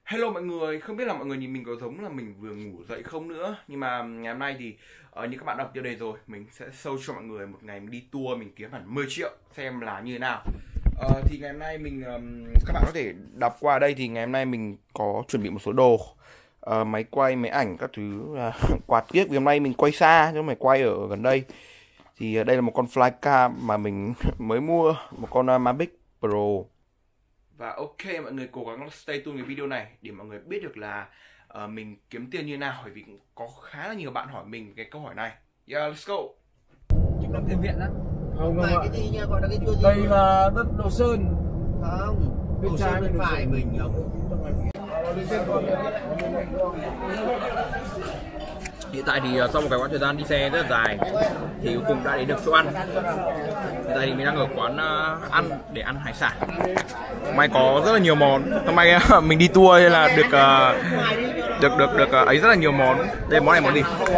Hello mọi người, không biết là mọi người nhìn mình có giống là mình vừa ngủ dậy không nữa. Nhưng mà ngày hôm nay thì như các bạn đọc tiêu đề rồi, mình sẽ show cho mọi người một ngày mình đi tour mình kiếm hẳn 10 triệu xem là như thế nào. Thì ngày hôm nay mình các bạn có thể đọc qua đây thì ngày hôm nay mình có chuẩn bị một số đồ, máy quay, máy ảnh các thứ, quạt kiếc vì hôm nay mình quay xa chứ không phải quay ở gần đây. Thì đây là một con flycam mà mình mới mua, một con Mavic Pro. Và ok, mọi người cố gắng stay tuned cái video này để mọi người biết được là mình kiếm tiền như nào, bởi vì cũng có khá là nhiều bạn hỏi mình cái câu hỏi này. Yeah, let's go. Trung tâm tiền viện á. Không Này ạ. cái gì nha, gọi là cái chua gì? Đây là đất Đồ Sơn. Không, Bên trái bên bên phải mình Hiện tại thì sau một cái quãng thời gian đi xe rất là dài thì cuối cùng đã đến được chỗ ăn. Hiện tại thì mình đang ở quán ăn để ăn hải sản. Hôm nay có rất là nhiều món. Hôm nay mình đi tour nên là được ấy rất là nhiều món. Đây món này món gì?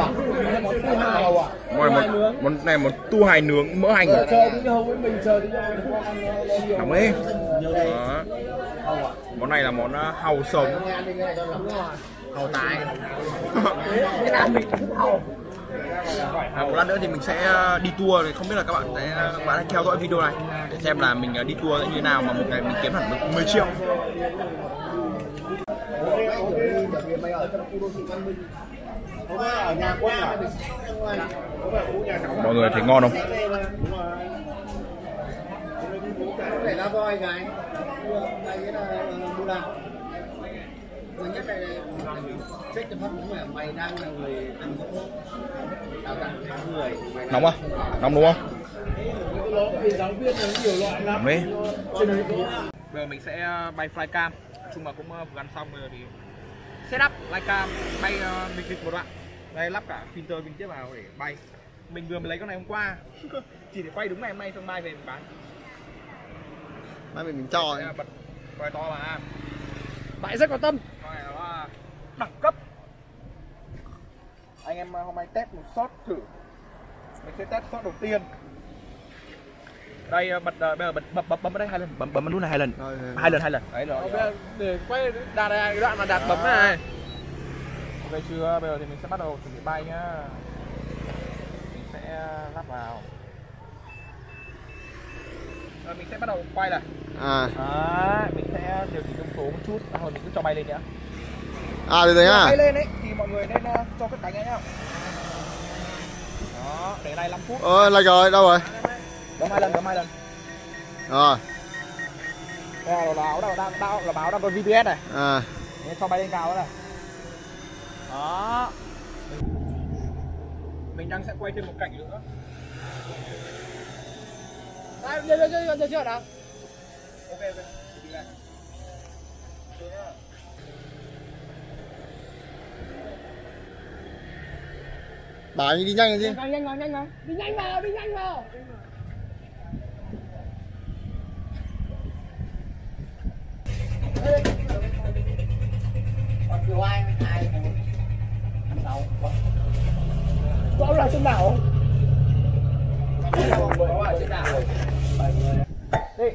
Món này món tu hài nướng mỡ hành. Nóng đấy. Đó. Món này là món hàu sống. Hàu tái. Một lát nữa thì mình sẽ đi tour, không biết là các bạn sẽ theo dõi video này để xem là mình đi tour như thế nào mà một ngày mình kiếm hẳn được 10 triệu. Mọi người thấy ngon không? để ra voi cái đây là bu la. Thứ nhất này check cho phát đúng là mày đang là người ăn tốt, đào tạo người. Nóng không? Nóng đúng không? Nóng đấy. Bây giờ mình sẽ bay flycam. Nói chung là cũng vừa ăn xong rồi thì setup flycam bay mình kịch một đoạn. Đây lắp cả filter bên tiếp vào để bay. Mình vừa mới lấy con này hôm qua. Chỉ để quay đúng ngày hôm nay xong mai về mình bán. Mai mình cho Bật quay to mà. bạn rất có tâm. Con này nó là đẳng cấp. Anh em hôm nay test một shot thử. Mình sẽ test shot đầu tiên. Đây bây giờ bấm ở đây 2 lần, bấm nút này 2 lần. Hai lần. Đấy rồi. Để quay đạt cái đoạn mà đạt bấm này. Ok chưa? Bây giờ thì mình sẽ bắt đầu chuẩn bị bay nhá. Mình sẽ lắp vào. Rồi mình sẽ bắt đầu quay này. Đấy, mình sẽ điều chỉnh thông số một chút, rồi mình cứ cho bay lên nhá. Từ đấy à? Bay lên ấy thì mọi người nên cho cất cánh nhá. Đó, để này 5 phút. Là rồi, đâu rồi? Bấm 2 lần. Rồi. Đây là báo đang có GPS này. Nên cho bay lên cao đó này. Đó. Mình đang sẽ quay thêm một cảnh nữa. Được chưa nào? Ok. Đi lại. Bảo anh đi nhanh lên chứ. Nhanh vào. Đi nhanh vào. Kiểu ai đâu? Có là trên đảo. Đây.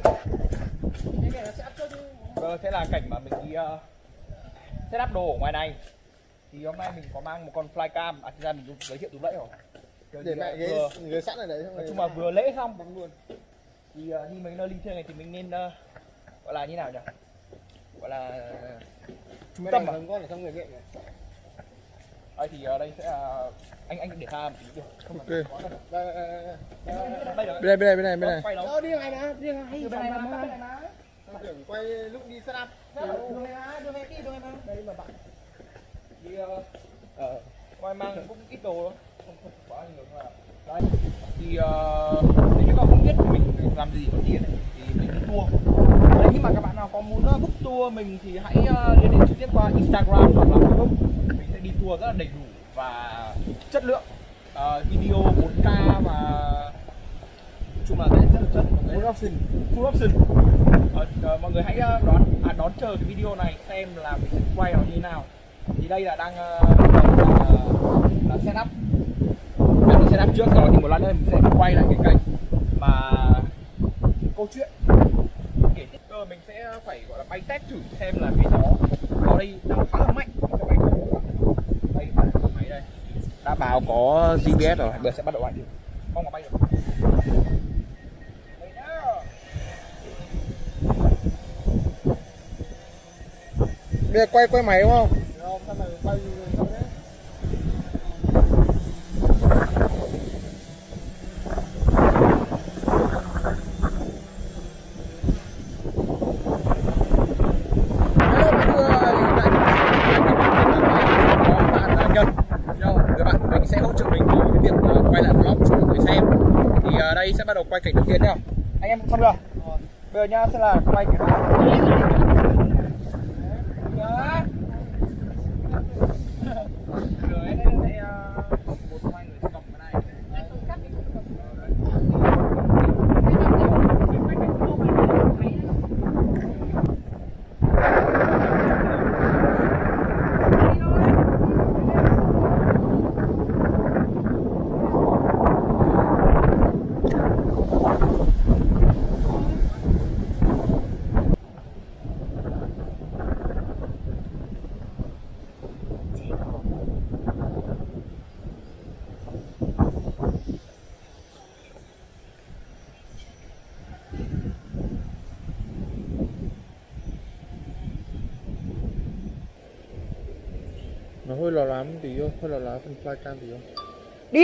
Sẽ là cảnh mà mình đi setup đồ ở ngoài này. Thì hôm nay mình có mang một con flycam, thực ra mình giới thiệu từ nãy rồi. Để mẹ ghế sẵn ở đấy. Nói chung là vừa lễ xong luôn. Thì đi mấy nơi linh thiêng này thì mình nên gọi là như nào nhỉ? Gọi là trung tâm mà. Con ở trong người nghệ. Đây thì đây sẽ là anh để ra một tí được. Ok. Bên này. Quay đâu? Đi ngay mà, đi ngay. Bên này mà. Tưởng quay lúc đi setup. Đường này mà. Đây mà bạn. Đi ngoài mang cũng ít đồ thôi, không quá nhiều thôi. Đấy thì nếu như các không biết mình làm gì ở tiền thì mình đi tour. Đấy, nhưng mà các bạn nào có muốn book tour mình thì hãy liên hệ trực tiếp qua Instagram hoặc là Facebook. Mình sẽ đi tour rất là đầy đủ và chất lượng, video 4K và nói chung là rất là chất. Full option. Mọi người hãy đón chờ cái video này xem là mình sẽ quay nó như thế nào. Thì đây là đang là setup. Mình setup trước rồi thì một lát nữa mình sẽ quay lại cái cảnh mà câu chuyện để mình sẽ phải gọi là bay test thử xem là cái gió ở đây đang khá là mạnh. Bay máy đây đã báo có GPS rồi, bây giờ sẽ bắt đầu bay thử. Mong mà bay được. Bây giờ quay máy đúng không? Không, sao mà bay đâu đấy. Mình sẽ hỗ trợ mình cái việc quay lại vlog cho mọi người xem. Thì đây sẽ bắt đầu quay cảnh đầu tiên nhá. Anh em xong chưa? Bây giờ nhá sẽ là quay cảnh Nó hơi lò lắm tí thôi, hơi lò lá phần flycam tí thôi. đi.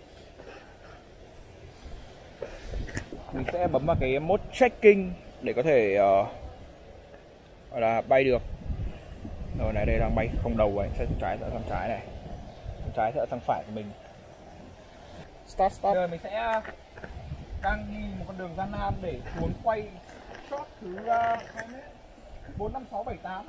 Mình sẽ bấm vào cái mode tracking để có thể gọi là bay được. Rồi này, đây đang bay không đầu rồi, sẽ trái sẽ sang trái này, sang trái sẽ sang phải của mình. Start. Giờ mình sẽ đang đi một con đường gian nan để xuống quay shot thứ 4, 5, 6, 7, 8.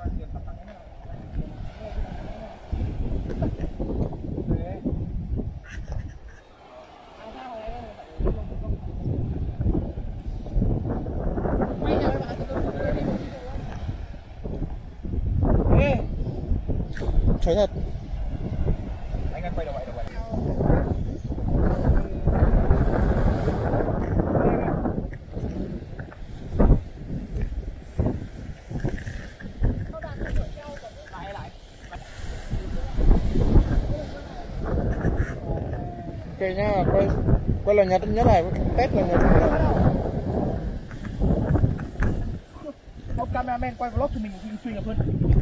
Trời thật. Anh quay đầu vậy. Ok nhá, quay là nhật nhất này, test là nhật nhất này. Ông cameraman quay vlog cho mình một chuyên nghiệp hơn.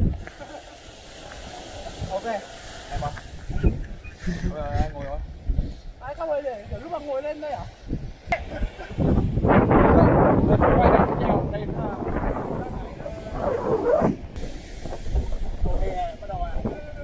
Ok, em không? Anh ngồi thôi. Ai không phải để lúc mà ngồi lên đây à? Quay lại nhau đây là. Ok, bắt đầu ạ.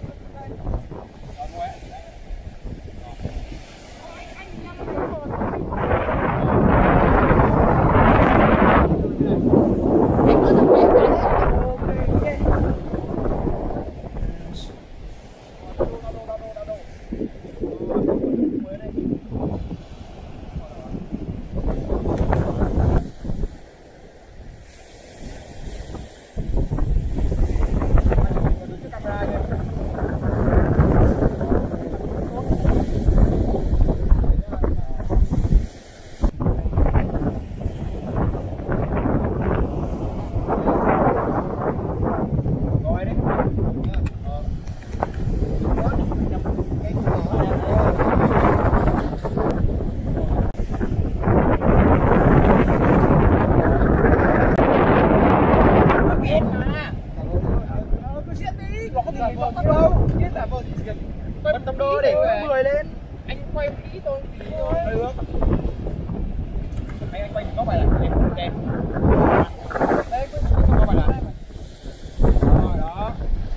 Bật tầm đô để người lên. Anh quay kỹ tôi tí thôi. Được. Anh quay có phải là em đẹp. Đấy, có phải là. Rồi đó.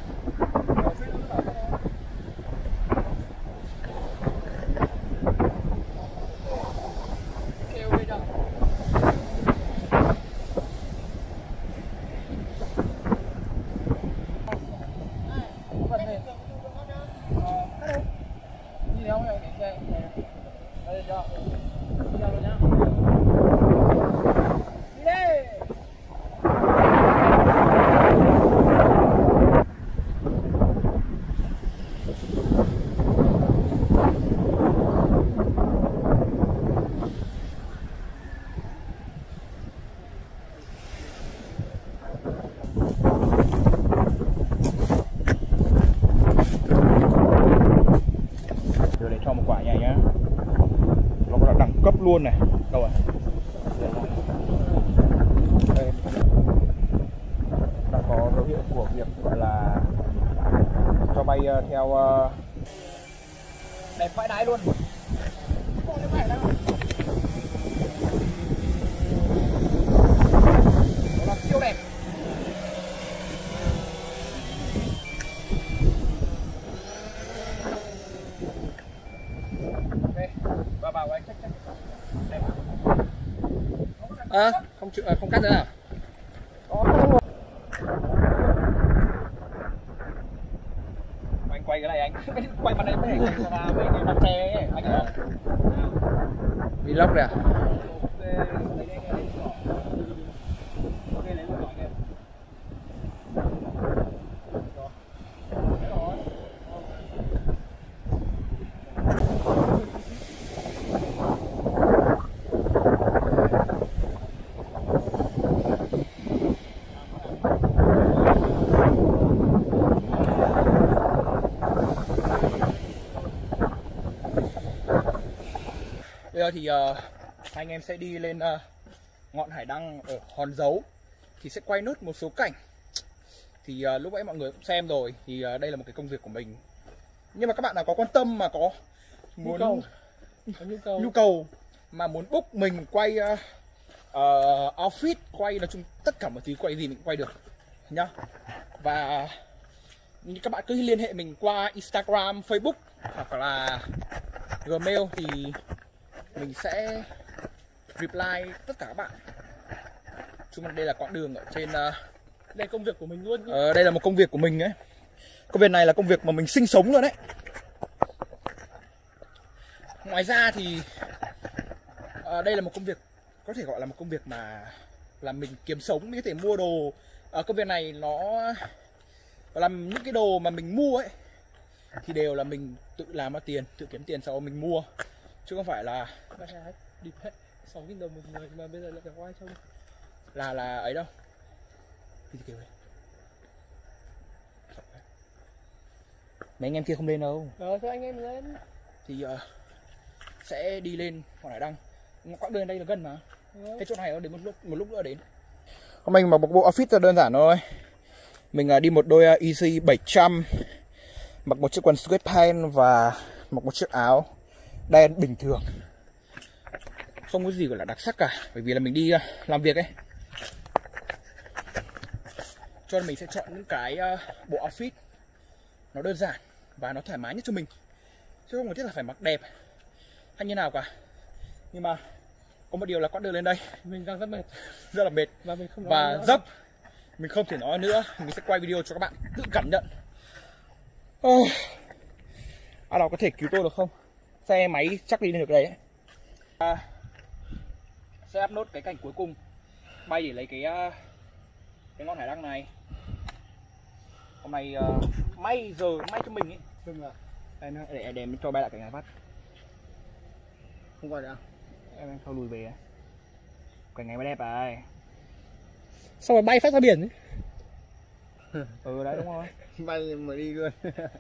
Kêu đi đâu. luôn này. Đâu rồi? Đây. Đã có dấu hiệu của việc gọi là cho bay theo đẹp vãi đái luôn. Nó là siêu đẹp. Ok, vào anh check. Đẹp à? Không cắt nữa nào. Anh quay cái này anh quay mặt này mới để ra mấy cái mặt tre ấy anh hiểu không? Vlog này à? Bây giờ thì hai anh em sẽ đi lên ngọn hải đăng ở Hòn Dấu, thì sẽ quay nốt một số cảnh. Thì lúc nãy mọi người cũng xem rồi, thì đây là một cái công việc của mình. Nhưng mà các bạn nào có quan tâm mà có muốn nhu cầu mà muốn book mình quay outfit, quay nói chung tất cả mọi thứ, quay gì mình quay được nhá. Và các bạn cứ liên hệ mình qua Instagram, Facebook hoặc là Gmail thì mình sẽ reply tất cả các bạn. Chung đây là quãng đường ở trên đây là công việc của mình luôn. Đây là một công việc của mình ấy. Công việc này là công việc mà mình sinh sống luôn đấy. Ngoài ra thì đây là một công việc có thể gọi là một công việc mà làm mình kiếm sống, mình có thể mua đồ. Công việc này nó làm những cái đồ mà mình mua ấy thì đều là mình tự làm ra tiền, tự kiếm tiền sau đó mình mua, chứ không phải là đi hết 6.000 đồng một người mà bây giờ lại phải quay xong là ấy đâu. Thì kiểu này mấy anh em kia không lên đâu. Thôi anh em lên. Thì sẽ đi lên Ngọn Hải Đăng. Quãng đường đây là gần mà. Cái chỗ này nó đến một lúc nữa đến. Hôm mình mặc một bộ outfit đơn giản thôi. Mình đi một đôi Easy 700, mặc một chiếc quần sweatpants và mặc một chiếc áo đen bình thường, không có gì gọi là đặc sắc cả, bởi vì là mình đi làm việc ấy, cho nên mình sẽ chọn những cái bộ outfit nó đơn giản và nó thoải mái nhất cho mình, chứ không cần thiết là phải mặc đẹp hay như nào cả. Nhưng mà có một điều là quãng đường lên đây mình đang rất mệt, rất là mệt và mình không và dốc, mình không thể nói nữa. Mình sẽ quay video cho các bạn tự cảm nhận. Ai nào có thể cứu tôi được không? Xe máy chắc đi lên được đấy. Sẽ up nốt cái cảnh cuối cùng, bay để lấy cái ngọn hải đăng này. Hôm nay may cho mình ấy. Để mình cho bay lại cảnh này phát. Không gọi nữa. Em thôi lùi về. Cảnh này mới đẹp rồi. Sao mà bay phát ra biển ấy? Ừ đấy đúng rồi. Bay mà đi luôn.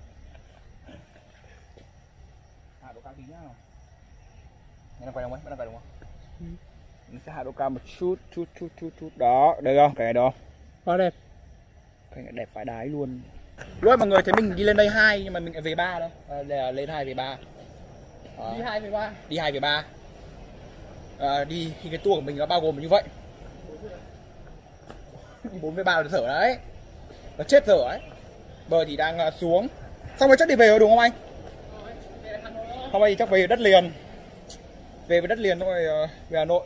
Hạ độ cao tí nhá. Em đang quay đâu ấy? Vẫn đang quay đúng không? Mình sẽ hạ độ cao một chút. Đó, đây không? Cái này đó. Quá đẹp. Cái này đẹp phải đái luôn. Rồi mọi người thấy mình đi lên đây 2 nhưng mà mình lại về 3 đâu. Đây là lên 2 về 3. Đi 2 về 3. Đi 2 về 3. Đi thì cái tour của mình nó bao gồm như vậy. 4 về 3 là thở đấy. Nó chết thở đấy. Bờ thì đang xuống. Xong rồi chắc đi về rồi đúng không anh? Hôm nay thì chắc về đất liền. Về với đất liền thôi, về Hà Nội.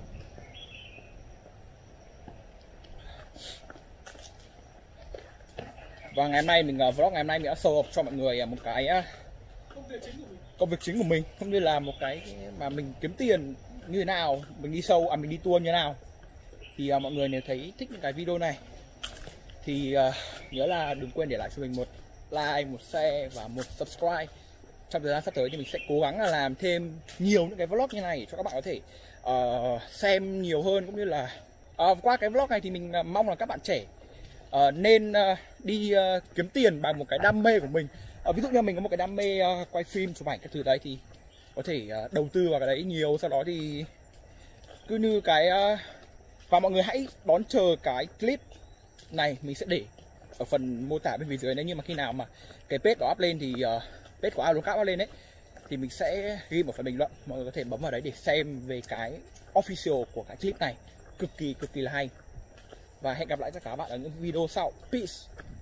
Và ngày hôm nay mình vlog ngày hôm nay mình đã show cho mọi người một cái công việc chính của mình, cũng như là một cái mà mình kiếm tiền như thế nào, mình đi show, mình đi tour như thế nào. Thì mọi người nếu thấy thích những cái video này thì nhớ là đừng quên để lại cho mình một like, một share và một subscribe. Trong thời gian sắp tới thì mình sẽ cố gắng là làm thêm nhiều những cái vlog như này cho các bạn có thể xem nhiều hơn, cũng như là qua cái vlog này thì mình mong là các bạn trẻ nên đi kiếm tiền bằng một cái đam mê của mình. Ví dụ như mình có một cái đam mê quay phim, chụp ảnh các thứ đấy, thì có thể đầu tư vào cái đấy nhiều. Sau đó thì cứ như cái và mọi người hãy đón chờ cái clip này, mình sẽ để ở phần mô tả bên phía dưới. Nếu như mà khi nào mà cái page đó up lên thì page của Aloncar up lên đấy thì mình sẽ ghi một phần bình luận, mọi người có thể bấm vào đấy để xem về cái official của cái clip này, cực kỳ là hay. Và hẹn gặp lại tất cả các bạn ở những video sau. Peace.